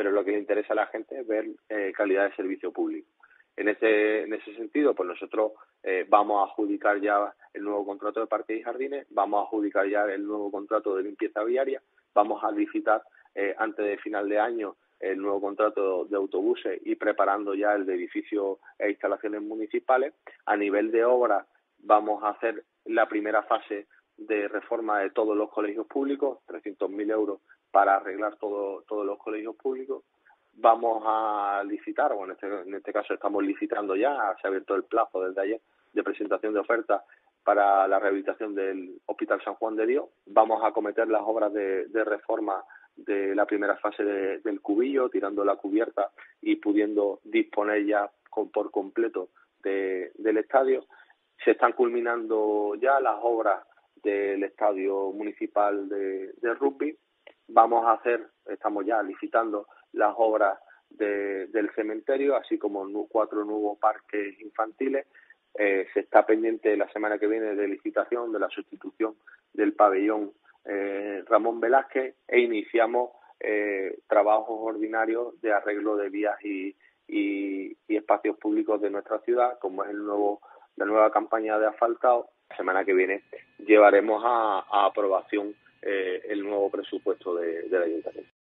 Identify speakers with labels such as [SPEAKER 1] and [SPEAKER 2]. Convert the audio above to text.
[SPEAKER 1] pero lo que le interesa a la gente es ver calidad de servicio público. En ese sentido, pues nosotros vamos a adjudicar ya el nuevo contrato de parques y jardines, vamos a adjudicar ya el nuevo contrato de limpieza viaria, vamos a licitar antes de final de año el nuevo contrato de autobuses y preparando ya el de edificios e instalaciones municipales. A nivel de obras vamos a hacer la primera fase de reforma de todos los colegios públicos, 300.000 euros para arreglar todos los colegios públicos. Vamos a licitar, bueno, en este caso estamos licitando ya, se ha abierto el plazo desde ayer de presentación de ofertas para la rehabilitación del Hospital San Juan de Dios. Vamos a acometer las obras de reforma de la primera fase del cubillo, tirando la cubierta y pudiendo disponer ya por completo del estadio. Se están culminando ya las obras del estadio municipal de rugby. Estamos ya licitando las obras del cementerio, así como 4 nuevos parques infantiles. Se está pendiente la semana que viene de licitación de la sustitución del pabellón Ramón Velázquez e iniciamos trabajos ordinarios de arreglo de vías y espacios públicos de nuestra ciudad, como es la nueva campaña de asfaltado. La semana que viene llevaremos a aprobación el nuevo presupuesto del Ayuntamiento.